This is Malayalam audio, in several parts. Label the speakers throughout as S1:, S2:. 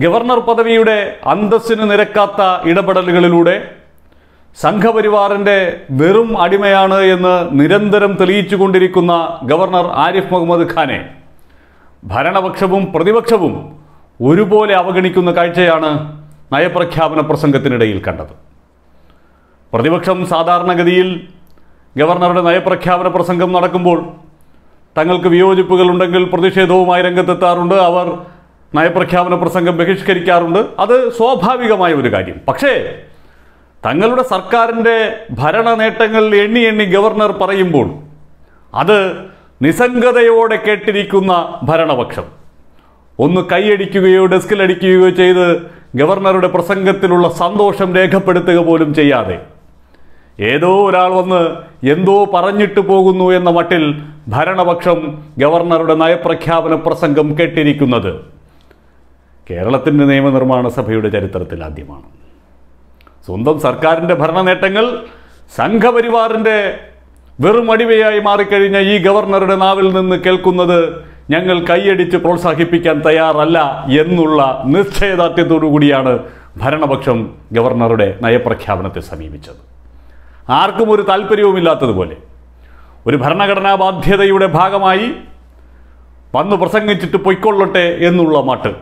S1: ഗവർണർ പദവിയുടെ അന്തസ്സിന് നിരക്കാത്ത ഇടപെടലുകളിലൂടെ സംഘപരിവാറിന്റെ വെറും അടിമയാണ് എന്ന് നിരന്തരം തെളിയിച്ചുകൊണ്ടിരിക്കുന്ന ഗവർണർ ആരിഫ് മുഹമ്മദ് ഖാനെ ഭരണപക്ഷവും പ്രതിപക്ഷവും ഒരുപോലെ അവഗണിക്കുന്ന കാഴ്ചയാണ് നയപ്രഖ്യാപന പ്രസംഗത്തിനിടയിൽ കണ്ടത്. പ്രതിപക്ഷം സാധാരണഗതിയിൽ ഗവർണറുടെ നയപ്രഖ്യാപന പ്രസംഗം നടക്കുമ്പോൾ തങ്ങൾക്ക് വിയോജിപ്പുകളുണ്ടെങ്കിൽ പ്രതിഷേധവുമായി രംഗത്തെത്താറുണ്ട്. അവർ നയപ്രഖ്യാപന പ്രസംഗം ബഹിഷ്കരിക്കാറുണ്ട്. അത് സ്വാഭാവികമായ ഒരു കാര്യം. പക്ഷേ തങ്ങളുടെ സർക്കാരിൻ്റെ ഭരണ നേട്ടങ്ങൾ എണ്ണി എണ്ണി ഗവർണർ പറയുമ്പോൾ അത് നിസ്സംഗതയോടെ കേട്ടിരിക്കുന്ന ഭരണപക്ഷം ഒന്ന് കൈയടിക്കുകയോ ഡെസ്കിലടിക്കുകയോ ചെയ്ത് ഗവർണറുടെ പ്രസംഗത്തിലുള്ള സന്തോഷം രേഖപ്പെടുത്തുക പോലും ചെയ്യാതെ ഏതോ ഒരാൾ വന്ന് എന്തോ പറഞ്ഞിട്ട് പോകുന്നു എന്ന മട്ടിൽ ഭരണപക്ഷം ഗവർണറുടെ നയപ്രഖ്യാപന പ്രസംഗം കേട്ടിരിക്കുന്നത് കേരളത്തിൻ്റെ നിയമനിർമ്മാണ സഭയുടെ ചരിത്രത്തിൽ ആദ്യമാണ്. സ്വന്തം സർക്കാരിൻ്റെ ഭരണ നേട്ടങ്ങൾ സംഘപരിവാറിൻ്റെ വെറും അടിമയായി മാറിക്കഴിഞ്ഞ ഈ ഗവർണറുടെ നാവിൽ നിന്ന് കേൾക്കുന്നത് ഞങ്ങൾ കൈയടിച്ച് പ്രോത്സാഹിപ്പിക്കാൻ തയ്യാറല്ല എന്നുള്ള നിശ്ചയദാർഢ്യത്തോടു കൂടിയാണ് ഭരണപക്ഷം ഗവർണറുടെ നയപ്രഖ്യാപനത്തെ സമീപിച്ചത്. ആർക്കും ഒരു താല്പര്യവുമില്ലാത്തതുപോലെ ഒരു ഭരണഘടനാ ബാധ്യതയുടെ ഭാഗമായി വന്നു പ്രസംഗിച്ചിട്ട് പൊയ്ക്കൊള്ളട്ടെ എന്നുള്ള മട്ട്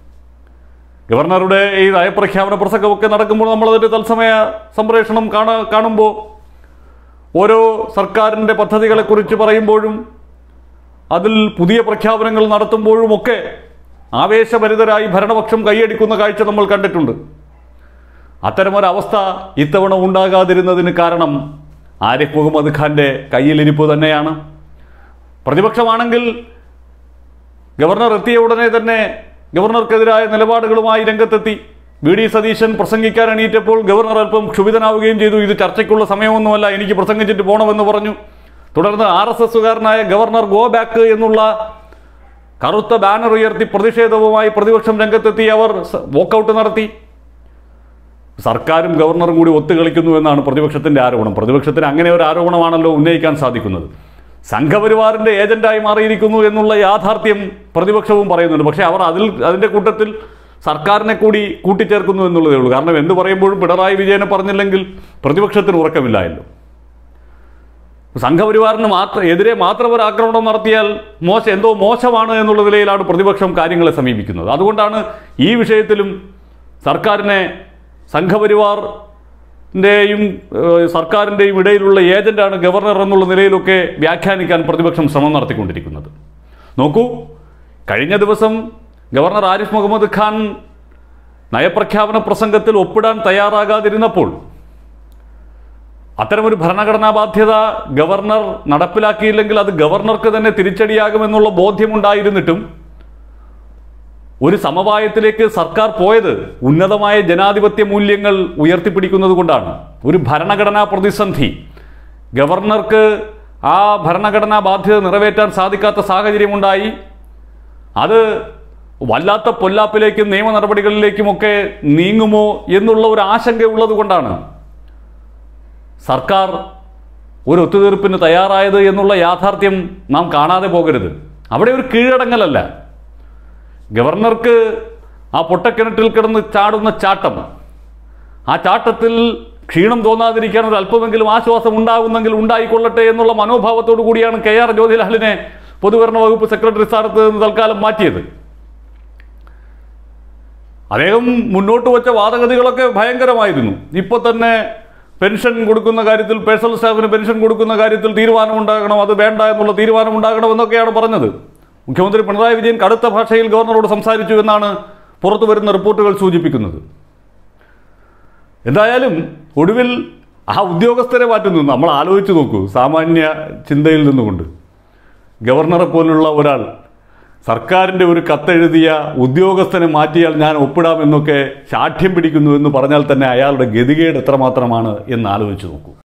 S1: ഗവർണറുടെ ഈ നയപ്രഖ്യാപന പ്രസംഗമൊക്കെ നടക്കുമ്പോൾ നമ്മളതിൻ്റെ തത്സമയ സംപ്രേഷണം കാണുമ്പോൾ ഓരോ സർക്കാരിൻ്റെ പദ്ധതികളെക്കുറിച്ച് പറയുമ്പോഴും അതിൽ പുതിയ പ്രഖ്യാപനങ്ങൾ നടത്തുമ്പോഴുമൊക്കെ ആവേശഭരിതരായി ഭരണപക്ഷം കൈയടിക്കുന്ന കാഴ്ച നമ്മൾ കണ്ടിട്ടുണ്ട്. അത്തരമൊരവസ്ഥ ഇത്തവണ ഉണ്ടാകാതിരുന്നതിന് കാരണം ആരിഫ് മുഹമ്മദ് ഖാൻ്റെ കയ്യിലിരിപ്പ് തന്നെയാണ്. പ്രതിപക്ഷമാണെങ്കിൽ ഗവർണർ എത്തിയ ഉടനെ തന്നെ ഗവർണർക്കെതിരായ നിലപാടുകളുമായി രംഗത്തെത്തി. വി ഡി സതീശൻ പ്രസംഗിക്കാൻ എണീറ്റപ്പോൾ ഗവർണർ അല്പം ക്ഷുഭിതനാവുകയും ചെയ്തു. ഇത് ചർച്ചയ്ക്കുള്ള സമയമൊന്നുമല്ല, എനിക്ക് പ്രസംഗിച്ചിട്ട് പോകണമെന്ന് പറഞ്ഞു. തുടർന്ന് RSSകാരനായ ഗവർണർ ഗോ ബാക്ക് എന്നുള്ള കറുത്ത ബാനർ ഉയർത്തി പ്രതിഷേധവുമായി പ്രതിപക്ഷം രംഗത്തെത്തി. അവർ വോക്കൗട്ട് നടത്തി. സർക്കാരും ഗവർണറും കൂടി ഒത്തുകളിക്കുന്നു എന്നാണ് പ്രതിപക്ഷത്തിൻ്റെ ആരോപണം. പ്രതിപക്ഷത്തിന് അങ്ങനെ ഒരു ആരോപണമാണല്ലോ ഉന്നയിക്കാൻ സാധിക്കുന്നത്. സംഘപരിവാറിൻ്റെ ഏജന്റായി മാറിയിരിക്കുന്നു എന്നുള്ള യാഥാർത്ഥ്യം പ്രതിപക്ഷവും പറയുന്നുണ്ട്. പക്ഷേ അവർ അതിൻ്റെ കൂട്ടത്തിൽ സർക്കാരിനെ കൂടി കൂട്ടിച്ചേർക്കുന്നു എന്നുള്ളതേ ഉള്ളൂ. കാരണം എന്ത് പറയുമ്പോഴും പിണറായി വിജയനെ പറഞ്ഞില്ലെങ്കിൽ പ്രതിപക്ഷത്തിന് ഉറക്കമില്ലായല്ലോ. സംഘപരിവാറിന് എതിരെ മാത്രം ഒരു ആക്രമണം നടത്തിയാൽ എന്തോ മോശമാണ് എന്നുള്ള നിലയിലാണ് പ്രതിപക്ഷം കാര്യങ്ങളെ സമീപിക്കുന്നത്. അതുകൊണ്ടാണ് ഈ വിഷയത്തിലും സർക്കാരിനെ സർക്കാരിൻ്റെയും ഇടയിലുള്ള ഏജന്റാണ് ഗവർണർ എന്നുള്ള നിലയിലൊക്കെ വ്യാഖ്യാനിക്കാൻ പ്രതിപക്ഷം ശ്രമം നടത്തിക്കൊണ്ടിരിക്കുന്നത്. നോക്കൂ, കഴിഞ്ഞ ദിവസം ഗവർണർ ആരിഫ് മുഹമ്മദ് ഖാൻ നയപ്രഖ്യാപന പ്രസംഗത്തിൽ ഒപ്പിടാൻ തയ്യാറാകാതിരുന്നപ്പോൾ അത്തരമൊരു ഭരണഘടനാ ബാധ്യത ഗവർണർ നടപ്പിലാക്കിയില്ലെങ്കിൽ അത് ഗവർണർക്ക് തന്നെ തിരിച്ചടിയാകുമെന്നുള്ള ബോധ്യമുണ്ടായിരുന്നിട്ടും ഒരു സമവായത്തിലേക്ക് സർക്കാർ പോയത് ഉന്നതമായ ജനാധിപത്യ മൂല്യങ്ങൾ ഉയർത്തിപ്പിടിക്കുന്നത് കൊണ്ടാണ്. ഒരു ഭരണഘടനാ പ്രതിസന്ധി ഗവർണർക്ക് ആ ഭരണഘടനാ ബാധ്യത നിറവേറ്റാൻ സാധിക്കാത്ത സാഹചര്യമുണ്ടായി. അത് വല്ലാത്ത പൊല്ലാപ്പിലേക്കും നിയമ നടപടികളിലേക്കുമൊക്കെ നീങ്ങുമോ എന്നുള്ള ഒരു ആശങ്കയുള്ളത് കൊണ്ടാണ് സർക്കാർ ഒരു ഒത്തുതീർപ്പിന് തയ്യാറായത് എന്നുള്ള യാഥാർത്ഥ്യം നാം കാണാതെ പോകരുത്. അവിടെ ഒരു കീഴടങ്ങലല്ല. ഗവർണർക്ക് ആ പൊട്ടക്കിണറ്റിൽ കിടന്ന് ചാടുന്ന ചാട്ടം, ആ ചാട്ടത്തിൽ ക്ഷീണം തോന്നാതിരിക്കാൻ ഒരു അല്പമെങ്കിലും ആശ്വാസം ഉണ്ടാകുന്നെങ്കിൽ ഉണ്ടായിക്കൊള്ളട്ടെ എന്നുള്ള മനോഭാവത്തോടു കൂടിയാണ് KR ജ്യോതിലാലിനെ പൊതുഭരണ വകുപ്പ് സെക്രട്ടറി സ്ഥാനത്ത് നിന്ന് തൽക്കാലം മാറ്റിയത്. അദ്ദേഹം മുന്നോട്ട് വച്ച വാദഗതികളൊക്കെ ഭയങ്കരമായിരുന്നു. ഇപ്പോൾ തന്നെ പെൻഷൻ കൊടുക്കുന്ന കാര്യത്തിൽ, പേഴ്സണൽ സ്റ്റാഫിന് പെൻഷൻ കൊടുക്കുന്ന കാര്യത്തിൽ തീരുമാനമുണ്ടാകണം, അത് വേണ്ട എന്നുള്ള തീരുമാനമുണ്ടാകണം എന്നൊക്കെയാണ് പറഞ്ഞത്. മുഖ്യമന്ത്രി പിണറായി വിജയൻ കടുത്ത ഭാഷയിൽ ഗവർണറോട് സംസാരിച്ചു എന്നാണ് പുറത്തു വരുന്ന റിപ്പോർട്ടുകൾ സൂചിപ്പിക്കുന്നത്. എന്തായാലും ഒടുവിൽ ആ ഉദ്യോഗസ്ഥരെ മാറ്റുന്നു. നമ്മൾ ആലോചിച്ച് നോക്കൂ, സാമാന്യ ചിന്തയിൽ നിന്നുകൊണ്ട് ഗവർണറെ പോലുള്ള ഒരാൾ സർക്കാരിൻ്റെ ഒരു കത്തെഴുതിയ ഉദ്യോഗസ്ഥനെ മാറ്റിയാൽ ഞാൻ ഒപ്പിടാമെന്നൊക്കെ ശാഠ്യം പിടിക്കുന്നു എന്ന് പറഞ്ഞാൽ തന്നെ അയാളുടെ ഗതികേട് എത്രമാത്രമാണ് എന്ന് ആലോചിച്ച് നോക്കൂ.